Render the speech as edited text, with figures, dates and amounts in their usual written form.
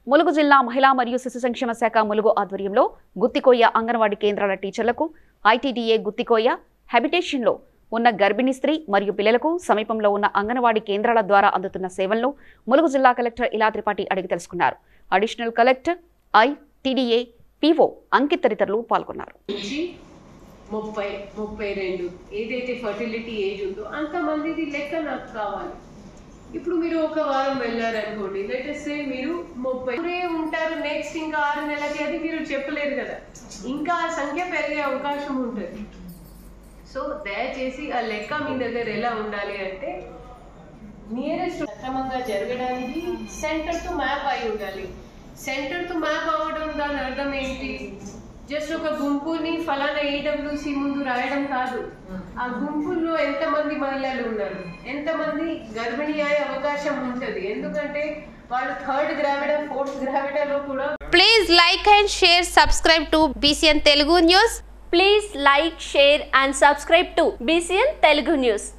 ములుగు జిల్లా మహిళా మరియు శిశు సంక్షేమ శాఖ ములుగు ఆధ్వర్యంలో గుత్తికోయ అంగన్వాడీ కేంద్రాల టీచర్లకు ఐటీడీఏ గుత్తికోయ హ్యాబిటేషన్లో ఉన్న గర్భిణీ స్త్రీ మరియు పిల్లలకు సమీపంలో ఉన్న అంగన్వాడీ కేంద్రాల ద్వారా అందుతున్న సేవలను ములుగు జిల్లా కలెక్టర్ ఇలా త్రిపాఠి అడిగి తెలుసుకున్నారు. Additional collector ITDA PO Ankit తదితరులు పాల్గొన్నారు. 30-32 ఏదైతే ఫర్టిలిటీ ఏజ్ ఉందో అంతమందిది లెక్క నాకు కావాలి. ఇప్పుడు మీరు ఒక వారం వెళ్ళారనుకోండి, లెటెస్ట్ సే మీరు 30 ఉంటారు, నెక్స్ట్ ఇంకా 6 నెలలకి అది మీరు చెప్పలేరు కదా, ఇంకా ఆ సంఖ్య పెరిగే అవకాశం ఉంటుంది. సో దయచేసి ఆ లెక్క మీ దగ్గర ఎలా ఉండాలి అంటే నియరెస్ట్ సక్రమంగా జరగడానికి సెంటర్ టు మ్యాప్ అయి ఉండాలి. సెంటర్ టు మ్యాప్ అవ్వడం దాని అర్థం ఏంటి? జస్ట్ ఒక గుంపుని ఫలానా ఈడబ్ల్యూసి ముందు రాయడం కాదు. ఆ గుంపుల్లో ఎంతమంది మహిళలు ఉన్నారు, ఎంతమంది గర్భిణీ అయ్యే అవకాశం ఉంటుంది, ఎందుకంటే వాళ్ళు 3rd గ్రావిడ 4th గ్రావిడలో కూడా. Please like and share, subscribe to BCN Telugu News. Please like, share and subscribe to BCN Telugu News.